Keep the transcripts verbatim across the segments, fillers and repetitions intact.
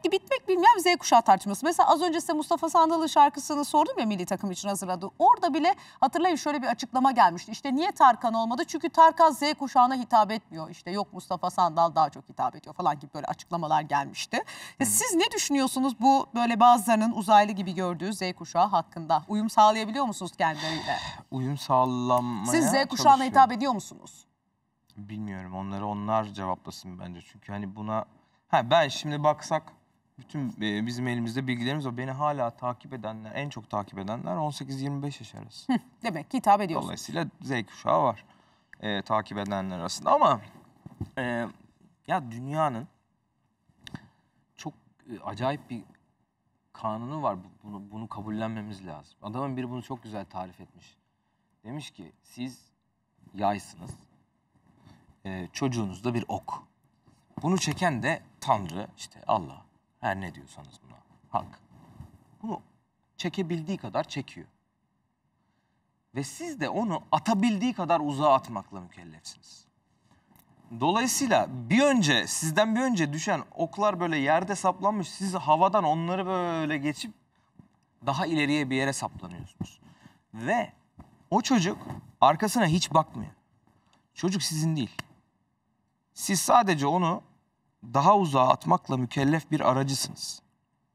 sürekli bitmek bilmeyen Z kuşağı tartışması. Mesela az önce size Mustafa Sandal'ın şarkısını sordum ya, milli takım için hazırladı. Orada bile hatırlayın şöyle bir açıklama gelmişti. İşte niye Tarkan olmadı? Çünkü Tarkan Z kuşağına hitap etmiyor. İşte yok Mustafa Sandal daha çok hitap ediyor falan gibi böyle açıklamalar gelmişti. Hı. Siz ne düşünüyorsunuz bu böyle bazılarının uzaylı gibi gördüğü Z kuşağı hakkında? Uyum sağlayabiliyor musunuz kendileriyle? Uyum sağlamaya Siz Z kuşağına hitap ediyor musunuz? Bilmiyorum, onları onlar cevaplasın bence. Çünkü hani buna... Ha, ben şimdi baksak bütün e, bizim elimizde bilgilerimiz var. Beni hala takip edenler, en çok takip edenler on sekiz yirmi beş yaş arası. Demek ki hitap ediyorsunuz. Dolayısıyla Z kuşağı var e, takip edenler arasında. Ama e, ya dünyanın çok e, acayip bir kanunu var. Bunu, bunu kabullenmemiz lazım. Adamın biri bunu çok güzel tarif etmiş. Demiş ki siz yaysınız. Ee, çocuğunuz da bir ok. Bunu çeken de Tanrı, işte Allah, her ne diyorsanız buna, hak. Bunu çekebildiği kadar çekiyor. Ve siz de onu atabildiği kadar uzağa atmakla mükellefsiniz. Dolayısıyla bir önce, sizden bir önce düşen oklar böyle yerde saplanmış, siz havadan onları böyle geçip daha ileriye bir yere saplanıyorsunuz. Ve o çocuk arkasına hiç bakmıyor. Çocuk sizin değil. Siz sadece onu daha uzağa atmakla mükellef bir aracısınız.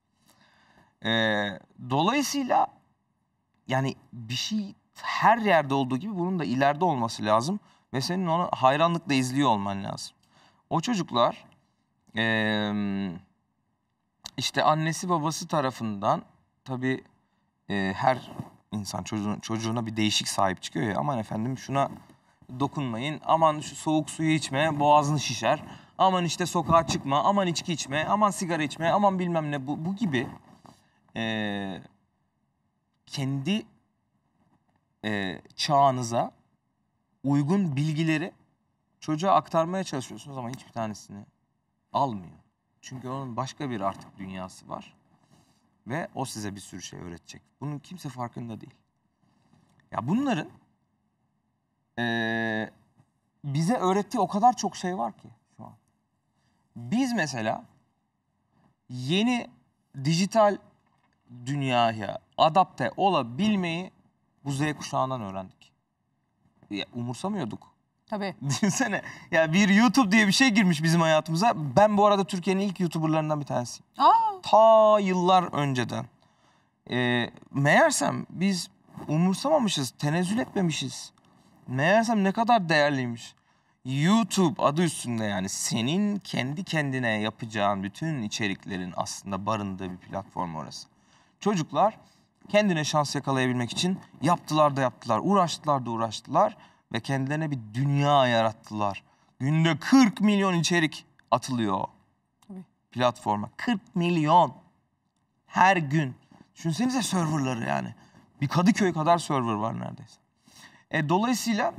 Ee, dolayısıyla yani bir şey her yerde olduğu gibi bunun da ileride olması lazım. Ve senin onu hayranlıkla izliyor olman lazım. O çocuklar ee, işte annesi babası tarafından tabii e, her insan çocuğun, çocuğuna bir değişik sahip çıkıyor ya. Aman efendim şuna dokunmayın, aman şu soğuk suyu içme, boğazını şişer, aman işte sokağa çıkma, aman içki içme, aman sigara içme, aman bilmem ne, bu, bu gibi e, kendi e, çağınıza uygun bilgileri çocuğa aktarmaya çalışıyorsunuz ama hiçbir tanesini almıyor. Çünkü onun başka bir artık dünyası var ve o size bir sürü şey öğretecek. Bunun kimse farkında değil. Ya bunların Ee, bize öğrettiği o kadar çok şey var ki şu an. Biz mesela yeni dijital dünyaya adapte olabilmeyi bu Z kuşağından öğrendik. Ya, umursamıyorduk. Tabii. Düşünsene ya, bir YouTube diye bir şey girmiş bizim hayatımıza. Ben bu arada Türkiye'nin ilk YouTuber'larından bir tanesiyim. Aa. Ta yıllar önceden. Ee, meğersem biz umursamamışız, tenezzül etmemişiz. Meğersem ne kadar değerliymiş. YouTube adı üstünde, yani senin kendi kendine yapacağın bütün içeriklerin aslında barındığı bir platform orası. Çocuklar kendine şans yakalayabilmek için yaptılar da yaptılar, uğraştılar da uğraştılar ve kendilerine bir dünya yarattılar. Günde kırk milyon içerik atılıyor Tabii. platforma. kırk milyon her gün. Düşünsenize serverları yani. Bir Kadıköy kadar server var neredeyse. E, dolayısıyla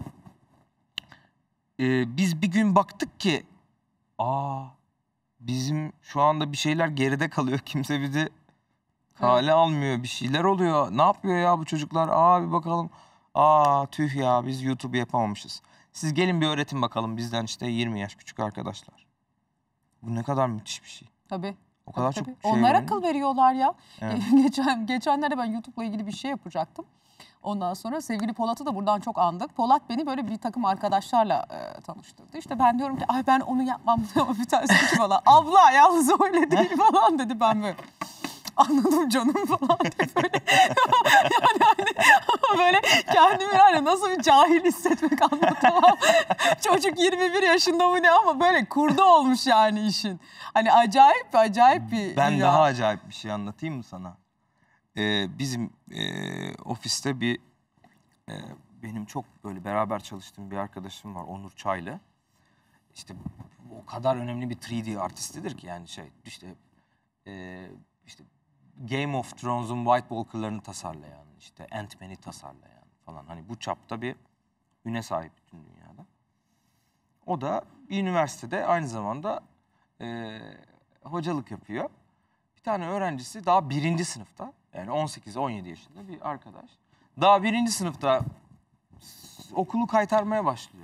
e, biz bir gün baktık ki aa, bizim şu anda bir şeyler geride kalıyor. Kimse bizi kale evet. almıyor. Bir şeyler oluyor. Ne yapıyor ya bu çocuklar? Aa bir bakalım. Aa tüh ya, biz YouTube'u yapamamışız. Siz gelin bir öğretin bakalım bizden işte yirmi yaş küçük arkadaşlar. Bu ne kadar müthiş bir şey. Tabii. O kadar tabii, çok tabii. şey Onlar öğrendim. akıl veriyorlar ya. Evet. Geçen, geçenlerde ben YouTube'la ilgili bir şey yapacaktım. Ondan sonra sevgili Polat'ı da buradan çok andık. Polat beni böyle bir takım arkadaşlarla e, tanıştırdı. İşte ben diyorum ki ay ben onu yapmam ama bir tanesi ki bana abla yalnız öyle değil falan dedi. Ben böyle anladım canım falan dedi böyle. yani hani böyle kendimi yani nasıl bir cahil hissetmek anlatamam. Çocuk yirmi bir yaşında mı ne ama böyle kurdu olmuş yani işin. Hani acayip acayip bir Ben dünya. daha acayip bir şey anlatayım mı sana? Ee, bizim e, ofiste bir e, benim çok böyle beraber çalıştığım bir arkadaşım var, Onur Çaylı. İşte o kadar önemli bir üç D artistidir ki yani şey işte e, işte Game of Thrones'un White Walker'larını tasarlayan, işte Ant-Man'i tasarlayan falan, hani bu çapta bir üne sahip bütün dünyada. O da bir üniversitede aynı zamanda e, hocalık yapıyor. Bir tane öğrencisi daha birinci sınıfta, yani on sekiz on yedi yaşında bir arkadaş. Daha birinci sınıfta okulu kaytarmaya başlıyor.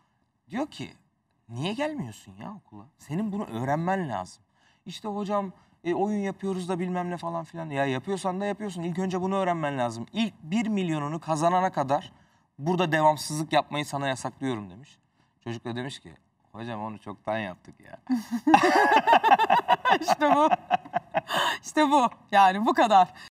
Diyor ki niye gelmiyorsun ya okula? Senin bunu öğrenmen lazım. İşte hocam E, oyun yapıyoruz da bilmem ne falan filan. Ya yapıyorsan da yapıyorsun. İlk önce bunu öğrenmen lazım. İlk bir milyonunu kazanana kadar burada devamsızlık yapmayı sana yasaklıyorum demiş. Çocuk da demiş ki hocam onu çoktan yaptık ya. İşte bu. İşte bu. Yani bu kadar.